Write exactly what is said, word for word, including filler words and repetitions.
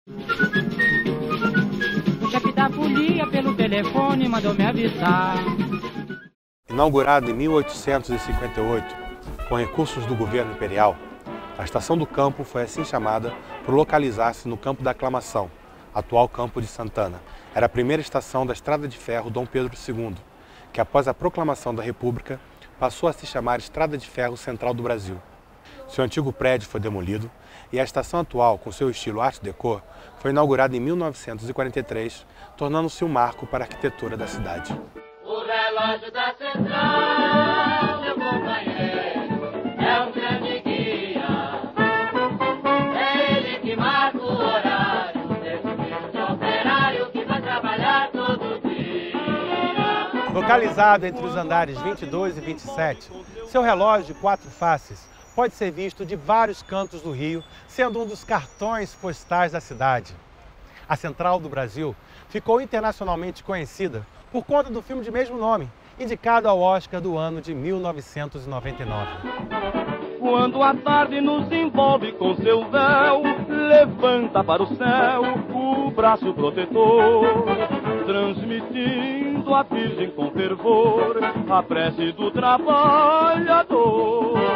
O chefe da folia pelo telefone mandou me avisar. Inaugurado em mil oitocentos e cinquenta e oito, com recursos do governo imperial, a Estação do Campo foi assim chamada por localizar-se no Campo da Aclamação, atual Campo de Santana. Era a primeira estação da Estrada de Ferro Dom Pedro segundo, que após a proclamação da República passou a se chamar Estrada de Ferro Central do Brasil. Seu antigo prédio foi demolido e a estação atual, com seu estilo Art Deco, foi inaugurada em mil novecentos e quarenta e três, tornando-se um marco para a arquitetura da cidade. O relógio da central, meu companheiro, é um grande guia. É ele que marca o horário desse humilde operário que vai trabalhar todo dia. Localizado entre os andares vinte e dois e vinte e sete, seu relógio de quatro faces pode ser visto de vários cantos do Rio, sendo um dos cartões postais da cidade. A Central do Brasil ficou internacionalmente conhecida por conta do filme de mesmo nome, indicado ao Oscar do ano de mil novecentos e noventa e nove. Quando a tarde nos envolve com seu véu, levanta para o céu o braço protetor, transmitindo à Virgem com fervor a prece do trabalhador.